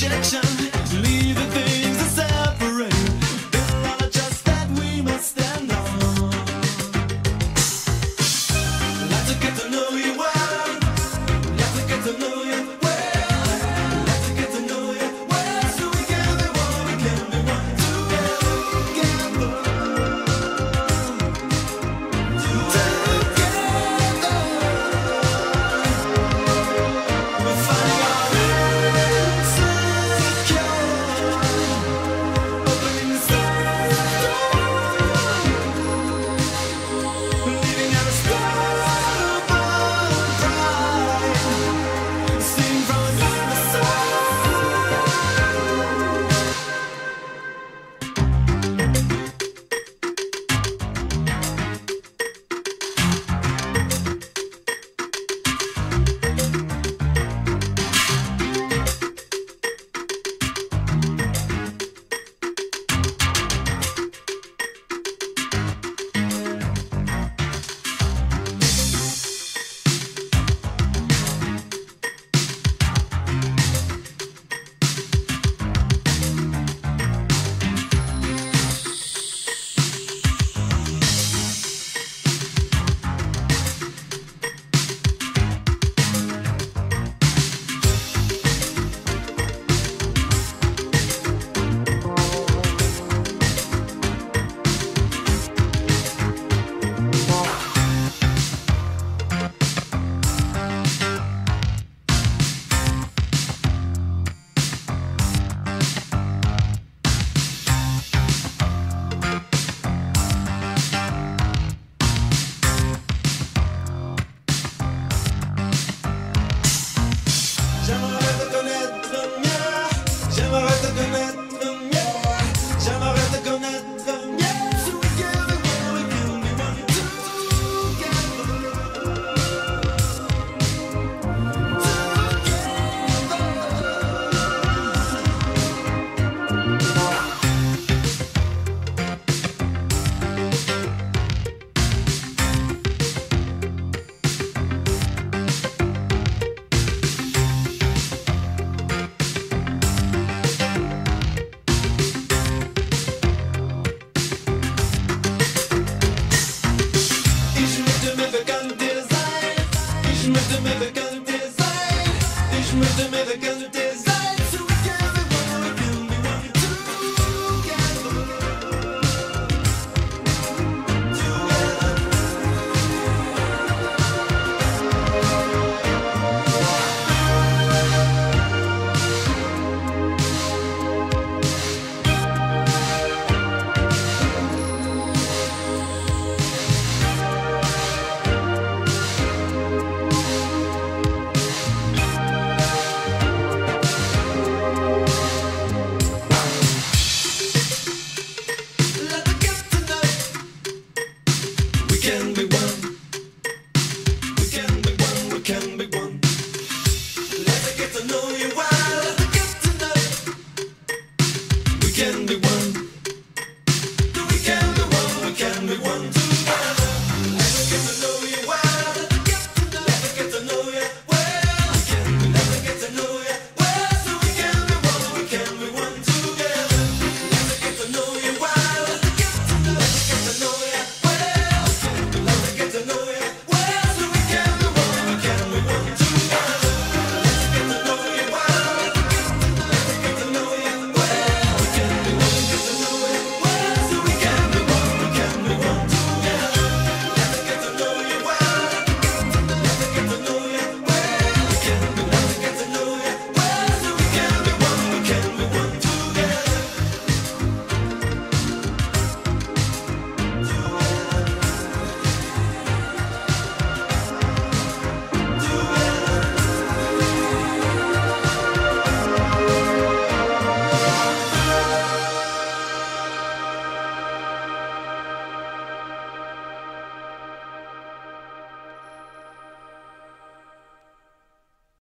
connection, leaving things to separate. Build on a trust that we must stand on. Like to get to know you well, like to get to know you well, like to get to know you well, so we can be one, we can be one together. We're finding our insecure, opening the door, leaving out a stubborn pride, seen from another side. J'aimerais te connaître mieux, j'aimerais te connaître mieux, j'aimerais te connaître mieux, so we can be one, we can be one Ich möchte mehr bekannt dir sein, ich möchte mehr bekannt dir sein, ich möchte mehr bekannt dir sein, so we can be one, we can be one Let's get to know. We can be one. We can be one. We can be one. Let's get to know you well. Let's get to know. We can be one.